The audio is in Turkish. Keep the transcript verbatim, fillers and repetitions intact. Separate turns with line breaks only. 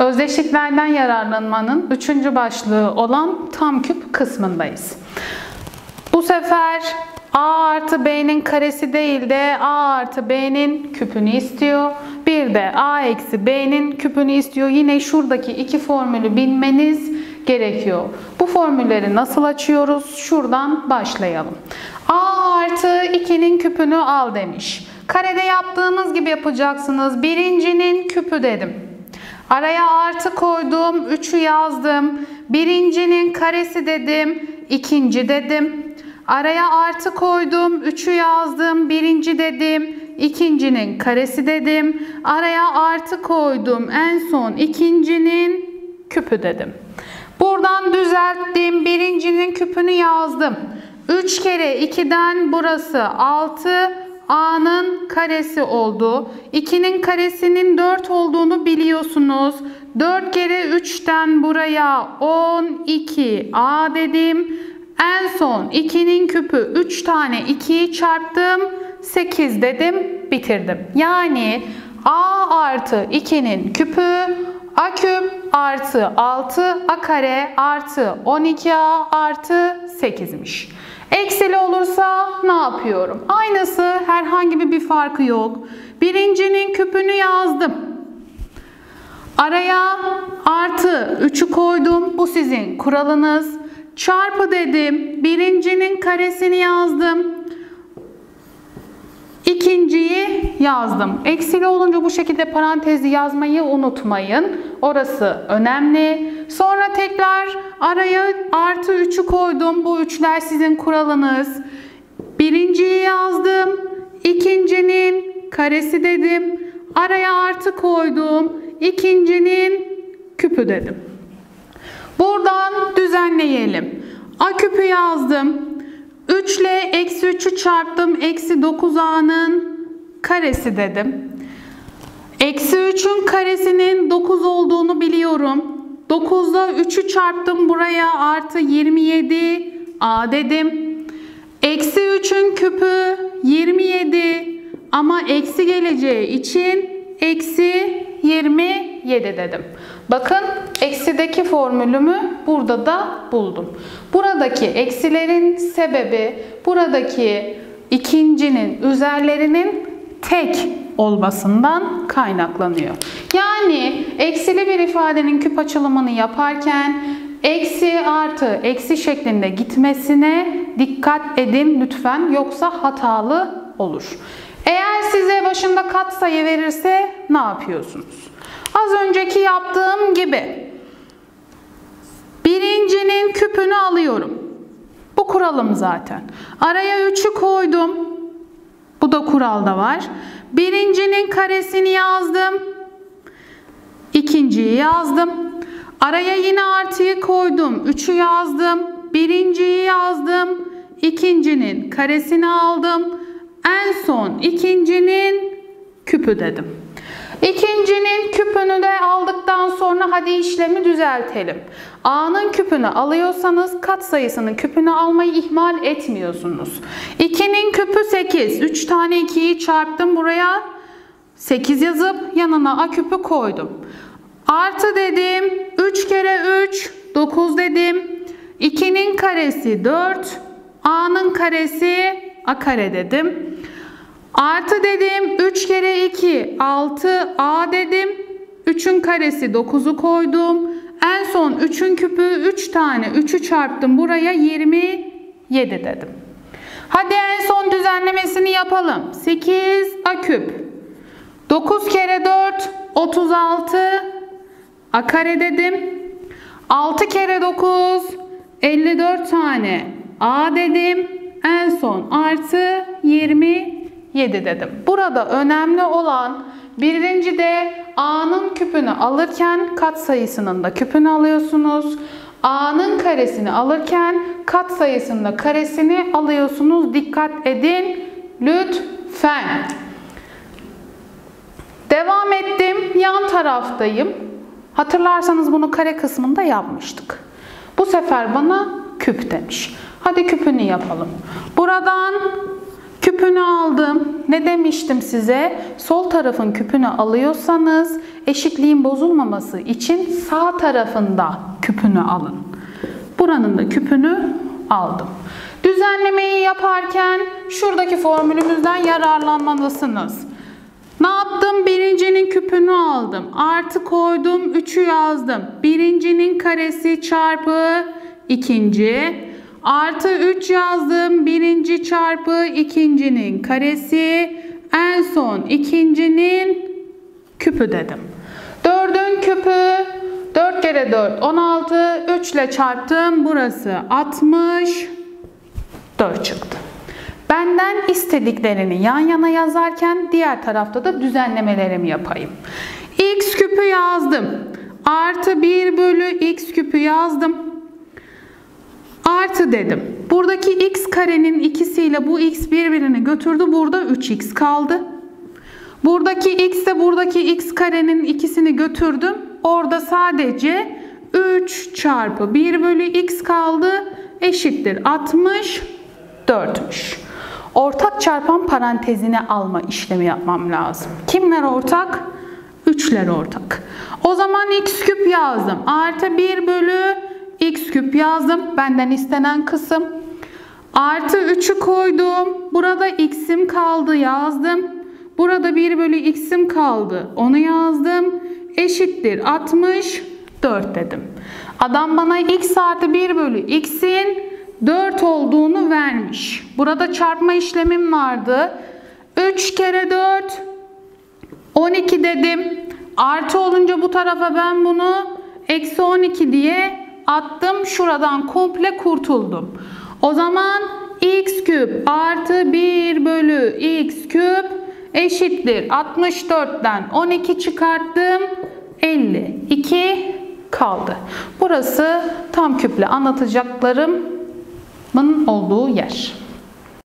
Özdeşliklerden yararlanmanın üçüncü başlığı olan tam küp kısmındayız. Bu sefer a artı b'nin karesi değil de a artı b'nin küpünü istiyor. Bir de a eksi b'nin küpünü istiyor. Yine şuradaki iki formülü bilmeniz gerekiyor. Bu formülleri nasıl açıyoruz? Şuradan başlayalım. A artı ikinin küpünü al demiş. Karede yaptığımız gibi yapacaksınız. Birincinin küpü dedim. Araya artı koydum. üçü yazdım. Birincinin karesi dedim. İkinci dedim. Araya artı koydum. üçü yazdım. Birinci dedim. İkincinin karesi dedim. Araya artı koydum. En son ikincinin küpü dedim. Buradan düzelttim. Birincinin küpünü yazdım. üç kere ikiden burası altı. A'nın karesi oldu. ikinin karesinin dört olduğunu biliyorsunuz. dört kere üçten buraya on iki a dedim. En son ikinin küpü üç tane ikiyi çarptım. sekiz dedim. Bitirdim. Yani a artı ikinin küpü a küp artı altı a kare artı on iki a artı sekizmiş. Eksili olursa ne yapıyorum? Aynısı, herhangi bir farkı yok. Birincinin küpünü yazdım. Araya artı üçü koydum. Bu sizin kuralınız. Çarpı dedim. Birincinin karesini yazdım. İkinciyi yazdım. Eksili olunca bu şekilde parantezli yazmayı unutmayın. Orası önemli. Sonra tekrar araya artı üçü koydum. Bu üçler sizin kuralınız. Birinciyi yazdım. İkincinin karesi dedim. Araya artı koydum. İkincinin küpü dedim. Buradan düzenleyelim. A küpü yazdım. üç ile eksi üçü çarptım. Eksi dokuz a'nın karesi dedim. Eksi üçün karesinin dokuz olduğunu biliyorum. dokuzda üçü çarptım. Buraya artı yirmi yedi a dedim. Eksi üçün küpü yirmi yedi ama eksi geleceği için eksi yirmi yedi dedim. Bakın eksideki formülümü burada da buldum. Buradaki eksilerin sebebi buradaki ikincinin üzerlerinin tek olmasından kaynaklanıyor. Yani eksili bir ifadenin küp açılımını yaparken eksi artı eksi şeklinde gitmesine dikkat edin lütfen, yoksa hatalı olur. Eğer size başında katsayı verirse ne yapıyorsunuz? Az önceki yaptığım gibi birincinin küpünü alıyorum. Bu kuralım zaten. Araya üçü koydum. Bu da kuralda var. Birincinin karesini yazdım. İkinciyi yazdım. Araya yine artıyı koydum. üçü yazdım. Birinciyi yazdım. İkincinin karesini aldım. En son ikincinin küpü dedim. İkincinin küpünü de aldıktan sonra hadi işlemi düzeltelim. A'nın küpünü alıyorsanız katsayısının küpünü almayı ihmal etmiyorsunuz. ikinin küpü sekiz. üç tane ikiyi çarptım. Buraya sekiz yazıp yanına A küpü koydum. Artı dedim. üç kere üç dokuz dedim. ikinin karesi dört. A'nın karesi A kare dedim. Artı dedim. üç kere iki altı a dedim. üçün karesi dokuzu koydum. En son üçün küpü üç tane. üçü çarptım. Buraya yirmi yedi dedim. Hadi en son düzenlemesini yapalım. sekiz a küp. dokuz kere dört otuz altı a kare dedim. altı kere dokuz elli dört tane a dedim. En son artı yirmi yedi dedim. Burada önemli olan birincide A'nın küpünü alırken katsayısının da küpünü alıyorsunuz. A'nın karesini alırken katsayısının da karesini alıyorsunuz. Dikkat edin lütfen. Devam ettim. Yan taraftayım. Hatırlarsanız bunu kare kısmında yapmıştık. Bu sefer bana küp demiş. Hadi küpünü yapalım. Buradan küpü küpünü aldım. Ne demiştim size? Sol tarafın küpünü alıyorsanız eşitliğin bozulmaması için sağ tarafında küpünü alın. Buranın da küpünü aldım. Düzenlemeyi yaparken şuradaki formülümüzden yararlanmalısınız. Ne yaptım? Birincinin küpünü aldım. Artı koydum. üçü yazdım. Birincinin karesi çarpı ikinci. Artı üç yazdım. Birinci çarpı ikincinin karesi. En son ikincinin küpü dedim. dördün küpü. dört kere dört on altı. üç ile çarptım. Burası altmış dört çıktı. Benden istediklerini yan yana yazarken diğer tarafta da düzenlemelerimi yapayım. X küpü yazdım. Artı bir bölü x küpü yazdım. Artı dedim. Buradaki x karenin ikisiyle bu x birbirini götürdü. Burada üç x kaldı. Buradaki x de buradaki x karenin ikisini götürdüm. Orada sadece üç çarpı bir bölü x kaldı. Eşittir altmış dörtmüş. Ortak çarpan parantezine alma işlemi yapmam lazım. Kimler ortak? üçler ortak. O zaman x küp yazdım. Artı bir bölü x küp yazdım. Benden istenen kısım. Artı üçü koydum. Burada x'im kaldı yazdım. Burada bir bölü x'im kaldı. Onu yazdım. Eşittir altmış dört dedim. Adam bana x artı bir bölü x'in dört olduğunu vermiş. Burada çarpma işlemim vardı. üç kere dört on iki dedim. Artı olunca bu tarafa ben bunu eksi on iki diye attım. Şuradan komple kurtuldum. O zaman x küp artı bir bölü x küp eşittir. altmış dörtten on iki çıkarttım. elli iki kaldı. Burası tam küple anlatacaklarım olduğu yer.